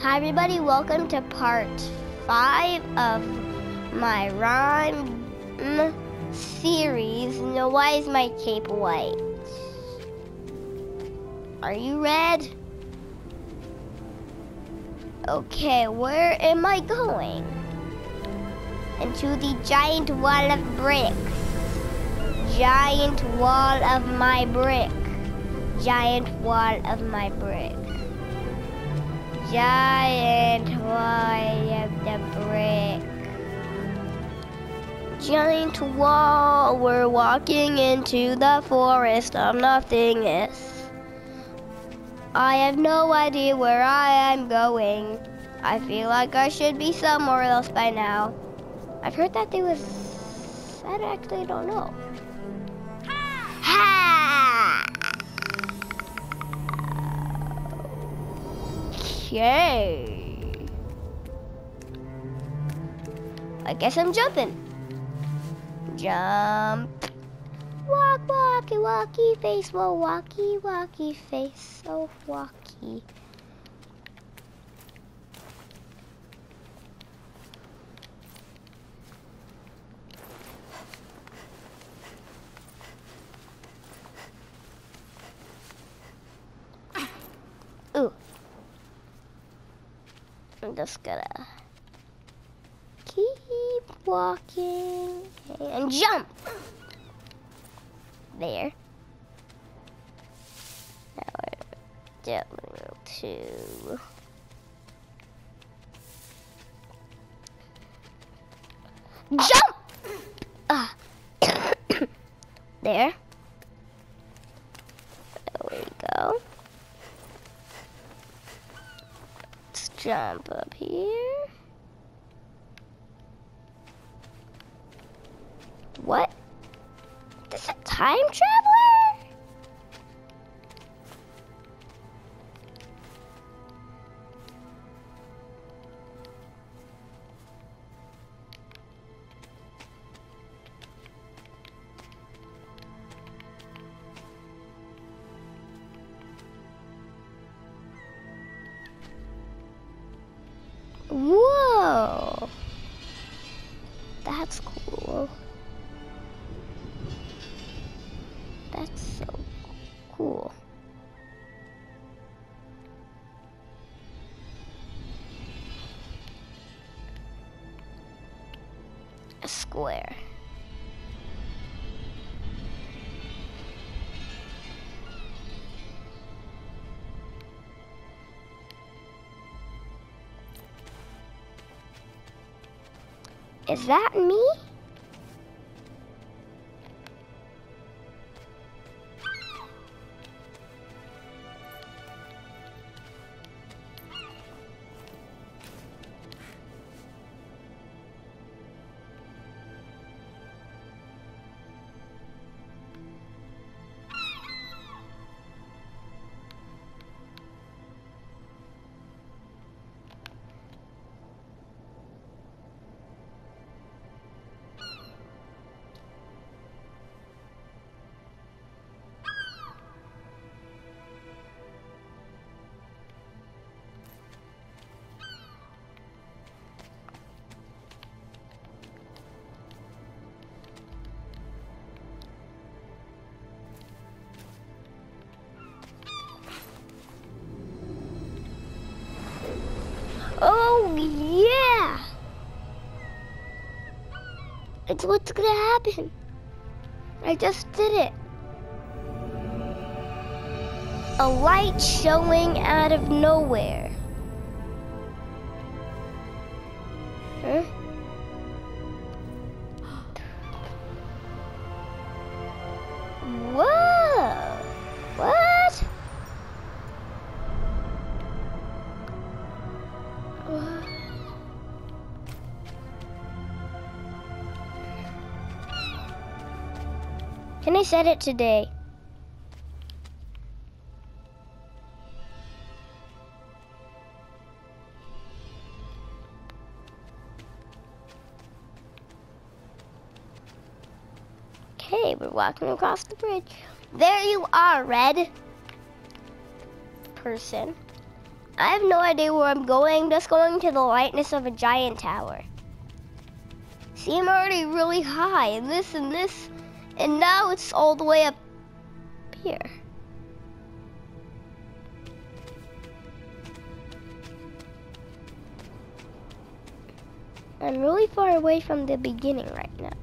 Hi everybody, welcome to part 5 of my rhyme series. Now why is my cape white? Are you red? Okay, where am I going? Into the giant wall of bricks. Giant wall of my brick. Giant wall of my brick. Giant wall of the brick. Giant wall, we're walking into the forest of nothingness. I have no idea where I am going. I feel like I should be somewhere else by now. I've heard that there was... I actually don't know. Ha! Okay. I guess I'm jumping. Jump. Walk, walkie, walkie, face, well, walkie, walkie, face, so walkie. Ooh. I'm just gonna keep walking and jump. There. Now we're jumping to jump. There. There we go. Let's jump up here. What? This a time traveler? Whoa. That's cool. That's so cool. A square. Is that me? Oh, yeah! It's what's gonna happen. I just did it. A light showing out of nowhere. Huh? Whoa! What? Can I set it today? Okay, we're walking across the bridge. There you are, red person. I have no idea where I'm going. Just going to the lightness of a giant tower. See, I'm already really high, and this, and now it's all the way up here. I'm really far away from the beginning right now.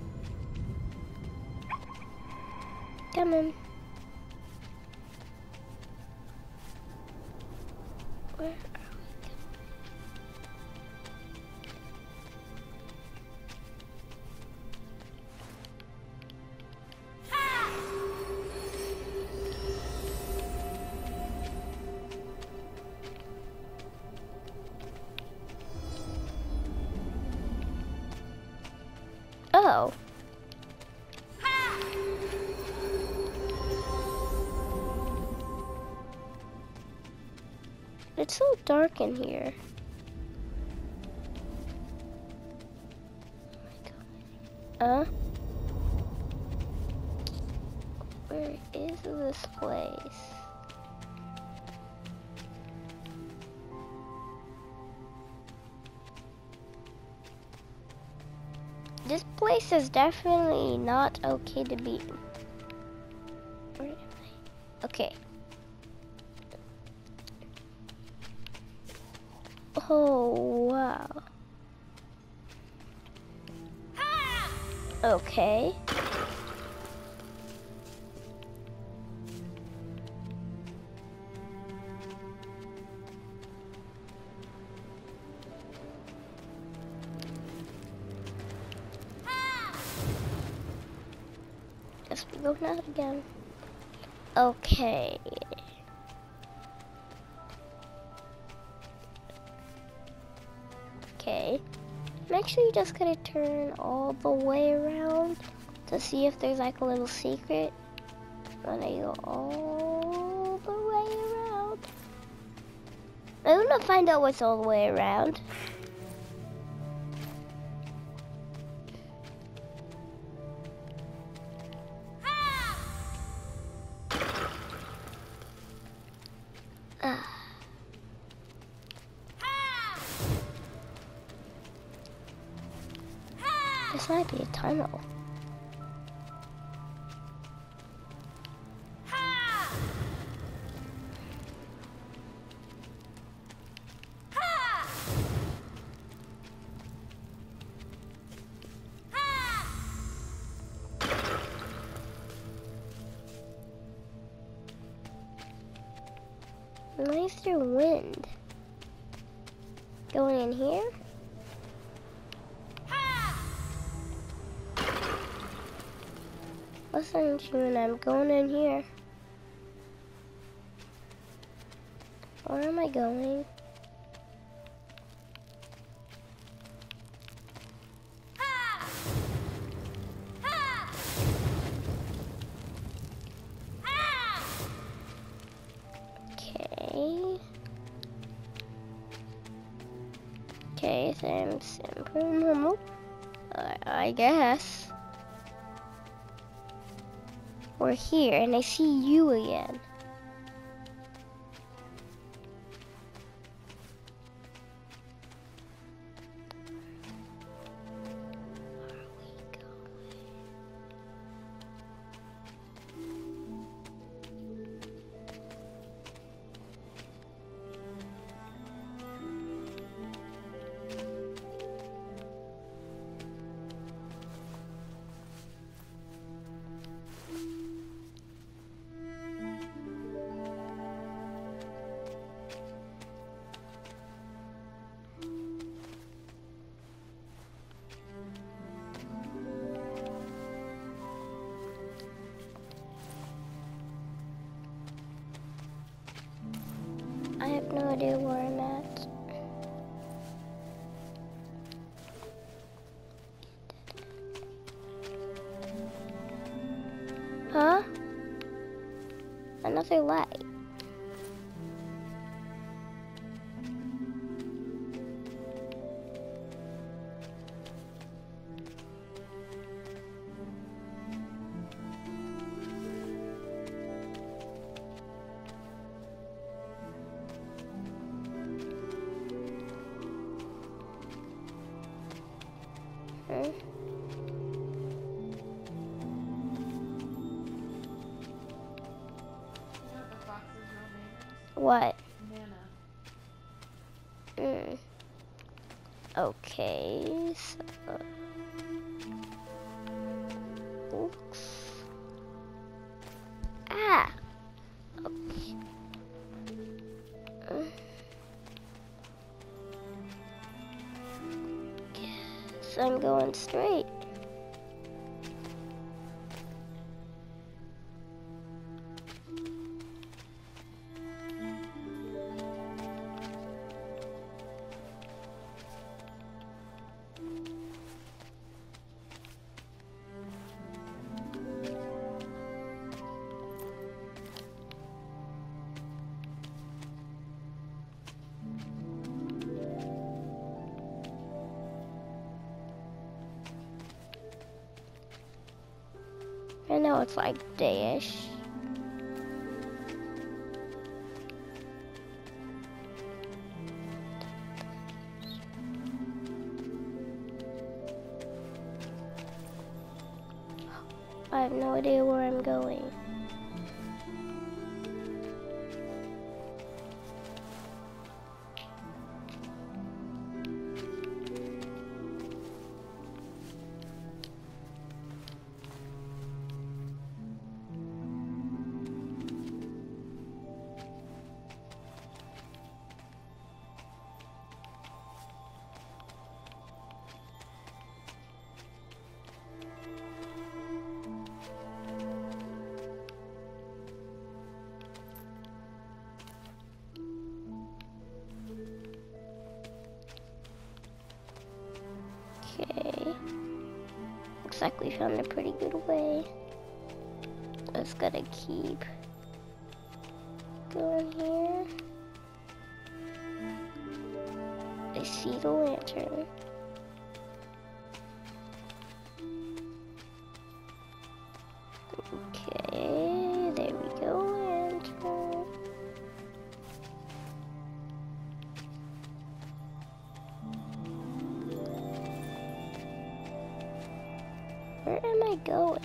Come on. Where are we going? Oh. It's so dark in here. Where is this place? This place is definitely not okay to be in. Where am I? Okay. Oh, wow. Okay. Guess we go now again. Okay. Okay. I'm actually just gonna turn all the way around to see if there's like a little secret. When I go all the way around. I want to find out what's all the way around. This might be a tunnel. Why is there wind? Going in here? Listen to when I'm going in here. Where am I going? Okay, same simple normal. I guess. We're here and I see you again. I have no idea where I'm at. Huh? Another light. Hmm? What? Mm. Okay, so... Oops. Ah! Okay. Guess I'm going straight. I know it's like day-ish. I have no idea where I'm going. Okay. Looks like we found a pretty good way. Just gotta keep going here. I see the lantern. Okay, there we go, lantern. Where am I going?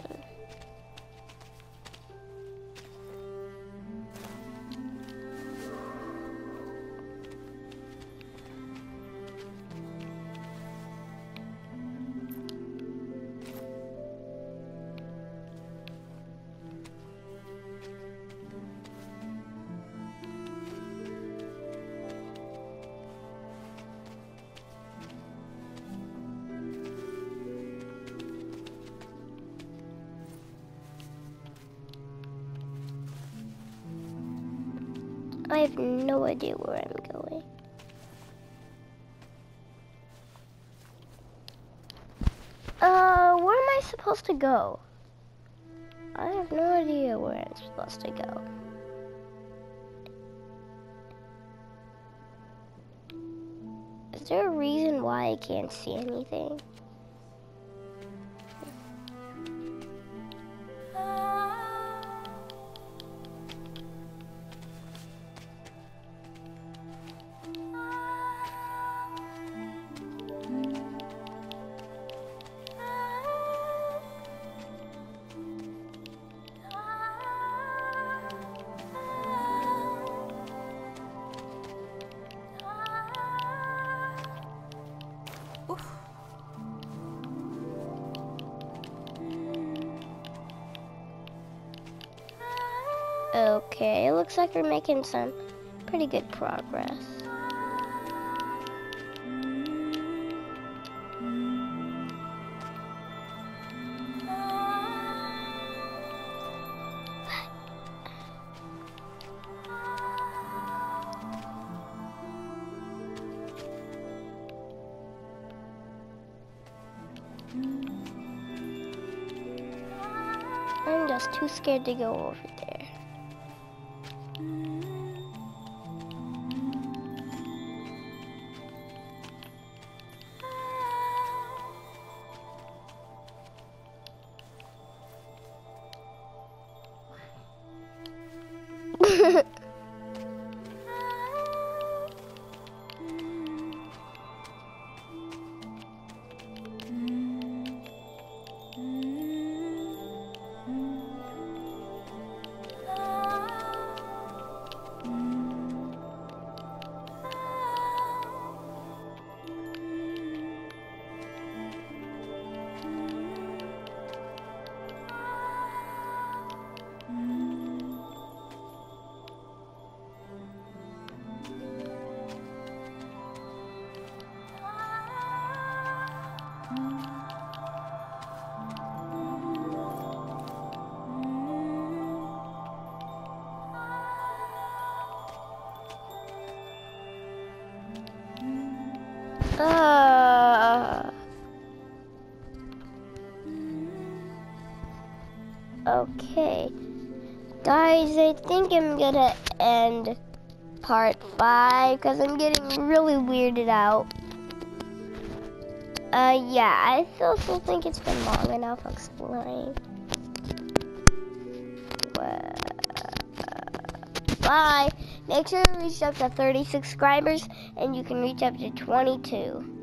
I have no idea where I'm going. Where am I supposed to go? I have no idea where I'm supposed to go. Is there a reason why I can't see anything? Okay, it looks like we're making some pretty good progress. I'm just too scared to go over there. Okay. Guys, I think I'm gonna end part 5 because I'm getting really weirded out. Yeah, I also think it's been long enough. I'll explain. Bye. Make sure to reach up to 30 subscribers, and you can reach up to 22.